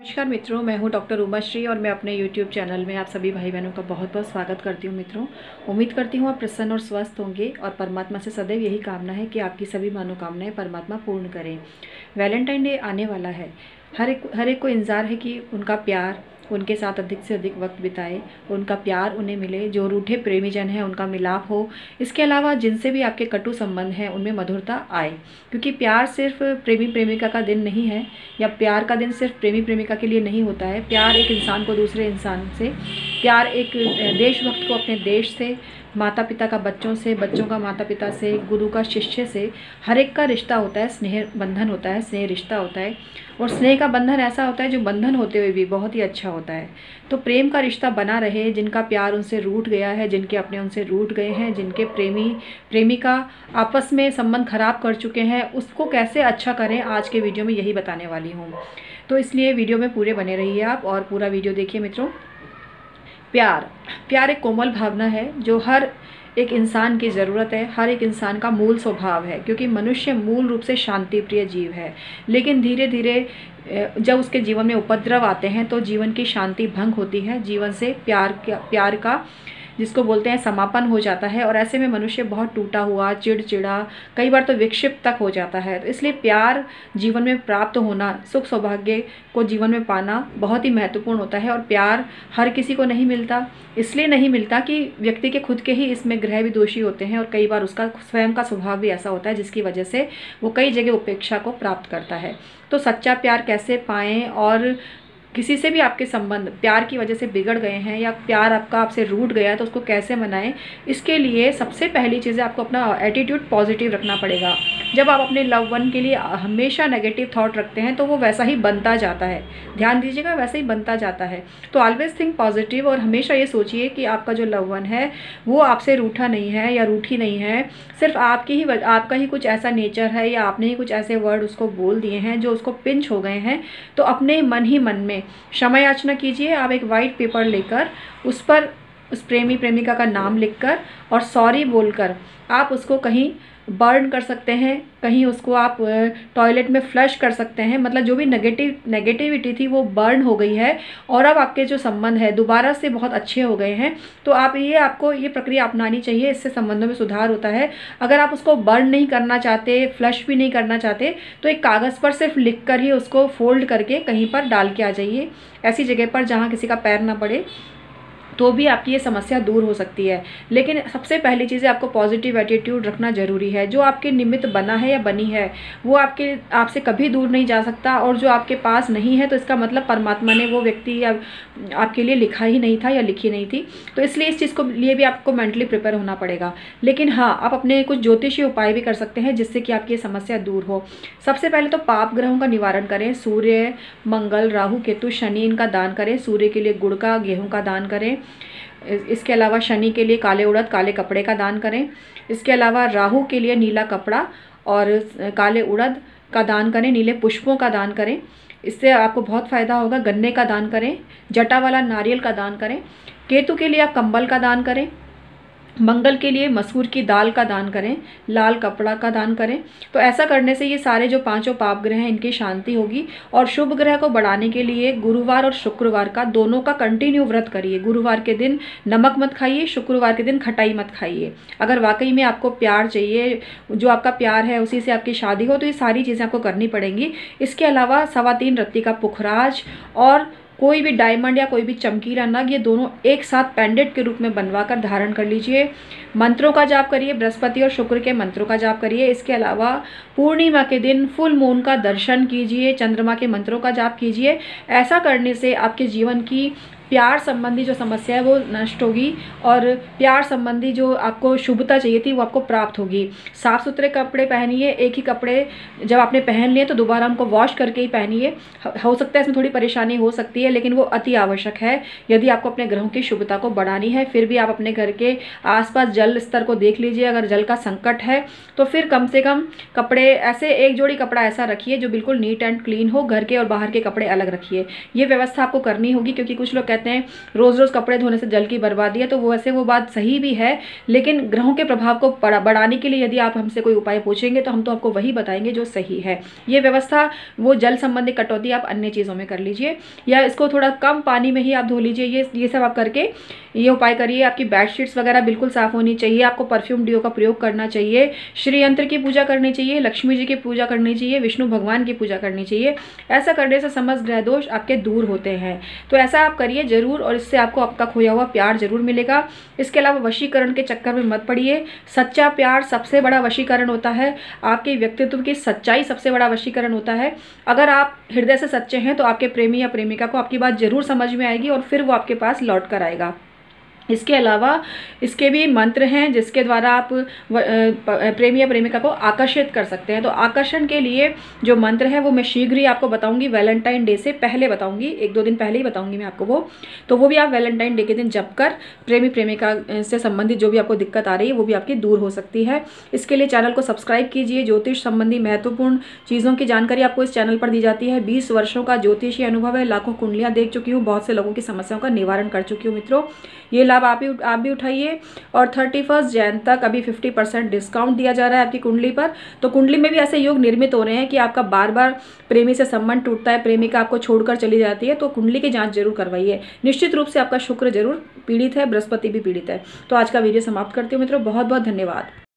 नमस्कार मित्रों, मैं हूं डॉक्टर उमाश्री और मैं अपने YouTube चैनल में आप सभी भाई बहनों का बहुत बहुत स्वागत करती हूं। मित्रों, उम्मीद करती हूं आप प्रसन्न और स्वस्थ होंगे और परमात्मा से सदैव यही कामना है कि आपकी सभी मनोकामनाएं परमात्मा पूर्ण करें। वैलेंटाइन डे आने वाला है। हर एक को इंतज़ार है कि उनका प्यार उनके साथ अधिक से अधिक वक्त बिताए, उनका प्यार उन्हें मिले, जो रूठे प्रेमी जन हैं उनका मिलाप हो। इसके अलावा जिनसे भी आपके कटु संबंध हैं उनमें मधुरता आए, क्योंकि प्यार सिर्फ प्रेमी प्रेमिका का दिन नहीं है, या प्यार का दिन सिर्फ प्रेमी प्रेमिका के लिए नहीं होता है। प्यार एक इंसान को दूसरे इंसान से, प्यार एक देशभक्त को अपने देश से, माता पिता का बच्चों से, बच्चों का माता पिता से, गुरु का शिष्य से, हर एक का रिश्ता होता है, स्नेह बंधन होता है, स्नेह रिश्ता होता है। और स्नेह का बंधन ऐसा होता है जो बंधन होते हुए भी बहुत ही अच्छा होता है। तो प्रेम का रिश्ता बना रहे। जिनका प्यार उनसे रूठ गया है, जिनके अपने उनसे रूठ गए हैं, जिनके प्रेमी प्रेमिका आपस में संबंध खराब कर चुके हैं, उसको कैसे अच्छा करें, आज के वीडियो में यही बताने वाली हूँ। तो इसलिए वीडियो में पूरे बने रहिए आप और पूरा वीडियो देखिए। मित्रों, प्यार एक कोमल भावना है जो हर एक इंसान की ज़रूरत है, हर एक इंसान का मूल स्वभाव है, क्योंकि मनुष्य मूल रूप से शांति प्रिय जीव है। लेकिन धीरे धीरे जब उसके जीवन में उपद्रव आते हैं तो जीवन की शांति भंग होती है, जीवन से प्यार का जिसको बोलते हैं समापन हो जाता है, और ऐसे में मनुष्य बहुत टूटा हुआ, चिड़चिड़ा, कई बार तो विक्षिप्त तक हो जाता है। तो इसलिए प्यार जीवन में प्राप्त होना, सुख सौभाग्य को जीवन में पाना बहुत ही महत्वपूर्ण होता है। और प्यार हर किसी को नहीं मिलता, इसलिए नहीं मिलता कि व्यक्ति के खुद के ही इसमें ग्रह भी दोषी होते हैं, और कई बार उसका स्वयं का स्वभाव भी ऐसा होता है जिसकी वजह से वो कई जगह उपेक्षा को प्राप्त करता है। तो सच्चा प्यार कैसे पाएँ, और किसी से भी आपके संबंध प्यार की वजह से बिगड़ गए हैं या प्यार आपसे रूठ गया है तो उसको कैसे मनाएं, इसके लिए सबसे पहली चीज़ है आपको अपना एटीट्यूड पॉजिटिव रखना पड़ेगा। जब आप अपने लव वन के लिए हमेशा नेगेटिव थॉट रखते हैं तो वो वैसा ही बनता जाता है, ध्यान दीजिएगा, वैसा ही बनता जाता है। तो ऑलवेज थिंक पॉजिटिव, और हमेशा ये सोचिए कि आपका जो लव वन है वो आपसे रूठा नहीं है या रूठी नहीं है, सिर्फ आपका ही कुछ ऐसा नेचर है या आपने ही कुछ ऐसे वर्ड उसको बोल दिए हैं जो उसको पिंच हो गए हैं। तो अपने मन ही मन में क्षमा याचना कीजिए। आप एक वाइट पेपर लेकर उस पर उस प्रेमी प्रेमिका का नाम लिखकर और सॉरी बोलकर आप उसको कहीं बर्न कर सकते हैं, कहीं उसको आप टॉयलेट में फ्लश कर सकते हैं। मतलब जो भी नेगेटिविटी थी वो बर्न हो गई है, और अब आपके जो संबंध है दोबारा से बहुत अच्छे हो गए हैं। तो आपको ये प्रक्रिया अपनानी चाहिए, इससे संबंधों में सुधार होता है। अगर आप उसको बर्न नहीं करना चाहते, फ्लश भी नहीं करना चाहते, तो एक कागज़ पर सिर्फ लिख कर ही उसको फोल्ड करके कहीं पर डाल के आ जाइए, ऐसी जगह पर जहाँ किसी का पैर ना पड़े, तो भी आपकी ये समस्या दूर हो सकती है। लेकिन सबसे पहली चीज़ है आपको पॉजिटिव एटीट्यूड रखना ज़रूरी है। जो आपके निमित्त बना है या बनी है वो आपसे कभी दूर नहीं जा सकता, और जो आपके पास नहीं है तो इसका मतलब परमात्मा ने वो व्यक्ति या आपके लिए लिखा ही नहीं था या लिखी नहीं थी। तो इसलिए इस चीज़ को लिए भी आपको मेंटली प्रिपेयर होना पड़ेगा। लेकिन हाँ, आप अपने कुछ ज्योतिषीय उपाय भी कर सकते हैं जिससे कि आपकी ये समस्या दूर हो। सबसे पहले तो पाप ग्रहों का निवारण करें। सूर्य, मंगल, राहु, केतु, शनि, इनका दान करें। सूर्य के लिए गुड़ का, गेहूँ का दान करें। इसके अलावा शनि के लिए काले उड़द, काले कपड़े का दान करें। इसके अलावा राहु के लिए नीला कपड़ा और काले उड़द का दान करें, नीले पुष्पों का दान करें, इससे आपको बहुत फ़ायदा होगा। गन्ने का दान करें, जटा वाला नारियल का दान करें। केतु के लिए आप कंबल का दान करें। मंगल के लिए मसूर की दाल का दान करें, लाल कपड़ा का दान करें। तो ऐसा करने से ये सारे जो पांचों पाप ग्रह हैं इनकी शांति होगी। और शुभ ग्रह को बढ़ाने के लिए गुरुवार और शुक्रवार का दोनों का कंटिन्यू व्रत करिए। गुरुवार के दिन नमक मत खाइए, शुक्रवार के दिन खटाई मत खाइए। अगर वाकई में आपको प्यार चाहिए, जो आपका प्यार है उसी से आपकी शादी हो, तो ये सारी चीज़ें आपको करनी पड़ेंगी। इसके अलावा 3.25 रत्ती का पुखराज और कोई भी डायमंड या कोई भी चमकीला नग, ये दोनों एक साथ पेंडेंट के रूप में बनवा कर धारण कर लीजिए। मंत्रों का जाप करिए, बृहस्पति और शुक्र के मंत्रों का जाप करिए। इसके अलावा पूर्णिमा के दिन फुल मून का दर्शन कीजिए, चंद्रमा के मंत्रों का जाप कीजिए। ऐसा करने से आपके जीवन की प्यार संबंधी जो समस्या है वो नष्ट होगी, और प्यार संबंधी जो आपको शुभता चाहिए थी वो आपको प्राप्त होगी। साफ़ सुथरे कपड़े पहनिए। एक ही कपड़े जब आपने पहन लिए तो दोबारा उनको वॉश करके ही पहनिए। हो सकता है इसमें थोड़ी परेशानी हो सकती है, लेकिन वो अति आवश्यक है यदि आपको अपने ग्रहों की शुभता को बढ़ानी है। फिर भी आप अपने घर के आसपास जल स्तर को देख लीजिए। अगर जल का संकट है तो फिर कम से कम कपड़े ऐसे, एक जोड़ी कपड़ा ऐसा रखिए जो बिल्कुल नीट एंड क्लीन हो। घर के और बाहर के कपड़े अलग रखिए। ये व्यवस्था आपको करनी होगी, क्योंकि कुछ लोग कहते हैं रोज़ रोज़ कपड़े धोने से जल की बर्बादी है, तो वो वैसे वो बात सही भी है, लेकिन ग्रहों के प्रभाव को बढ़ाने के लिए यदि आप हमसे कोई उपाय पूछेंगे तो हम तो आपको वही बताएंगे जो सही है। ये व्यवस्था वो जल संबंधी कटौती आप अन्य चीज़ों में कर लीजिए, या इसको थोड़ा कम पानी में ही आप धो लीजिए। ये सब आप करके ये उपाय करिए। आपकी बेडशीट्स वगैरह बिल्कुल साफ़ होनी चाहिए, आपको परफ्यूम डिओ का प्रयोग करना चाहिए, श्री यंत्र की पूजा करनी चाहिए, लक्ष्मी जी की पूजा करनी चाहिए, विष्णु भगवान की पूजा करनी चाहिए। ऐसा करने से समस्त ग्रह दोष आपके दूर होते हैं। तो ऐसा आप करिए ज़रूर, और इससे आपको आपका खोया हुआ प्यार ज़रूर मिलेगा। इसके अलावा वशीकरण के चक्कर में मत पड़िए। सच्चा प्यार सबसे बड़ा वशीकरण होता है, आपके व्यक्तित्व की सच्चाई सबसे बड़ा वशीकरण होता है। अगर आप हृदय से सच्चे हैं तो आपके प्रेमी या प्रेमिका को आपकी बात ज़रूर समझ में आएगी और फिर वो आपके पास लौट कर आएगा। इसके अलावा इसके भी मंत्र हैं जिसके द्वारा आप प्रेमी या प्रेमिका को आकर्षित कर सकते हैं। तो आकर्षण के लिए जो मंत्र है वो मैं शीघ्र ही आपको बताऊंगी, वैलेंटाइन डे से पहले बताऊंगी, 1-2 दिन पहले ही बताऊंगी मैं आपको वो भी आप वैलेंटाइन डे के दिन जप कर प्रेमी प्रेमिका से संबंधित जो भी आपको दिक्कत आ रही है वो भी आपकी दूर हो सकती है। इसके लिए चैनल को सब्सक्राइब कीजिए। ज्योतिष संबंधी महत्वपूर्ण चीज़ों की जानकारी आपको इस चैनल पर दी जाती है। 20 वर्षों का ज्योतिषीय अनुभव है, लाखों कुंडलियाँ देख चुकी हूँ, बहुत से लोगों की समस्याओं का निवारण कर चुकी हूँ। मित्रों, ये लाभ आप भी उठाइए। और 31 जैन तक अभी 50% डिस्काउंट दिया जा रहा है आपकी कुंडली पर। तो कुंडली में भी ऐसे योग निर्मित हो रहे हैं कि आपका बार बार प्रेमी से संबंध टूटता है, प्रेमिका आपको छोड़कर चली जाती है, तो कुंडली की जांच जरूर करवाइए। निश्चित रूप से आपका शुक्र जरूर पीड़ित है, बृहस्पति भी पीड़ित है। तो आज का वीडियो समाप्त करती हूँ मित्रों, बहुत बहुत धन्यवाद।